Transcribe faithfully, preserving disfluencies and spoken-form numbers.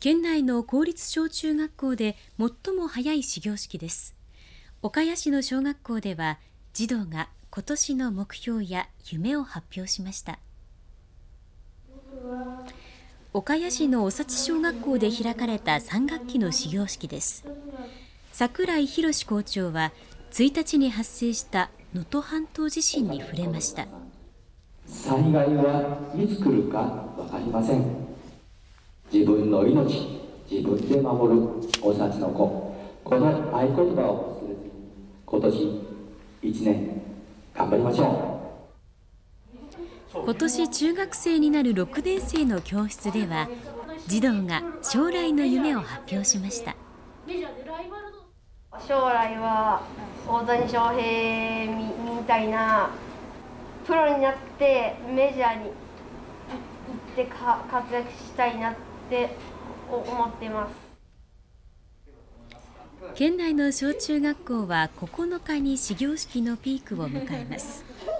県内の公立小中学校で最も早い始業式です。岡谷市の小学校では児童が今年の目標や夢を発表しました。岡谷市の小幸小学校で開かれたさん学期の始業式です。櫻井博校長はいちにちに発生した能登半島地震に触れました。 災害はいつ来るか分かりません。自分の命、自分で守るお幸の子、この合言葉を忘れずに今年いちねん頑張りましょう。今年中学生になるろくねん生の教室では児童が将来の夢を発表しました。 将来は大谷翔平 み, みたいなプロになってメジャーに行ってか活躍したいなって思っています。 県内の小中学校はここのかに始業式のピークを迎えます。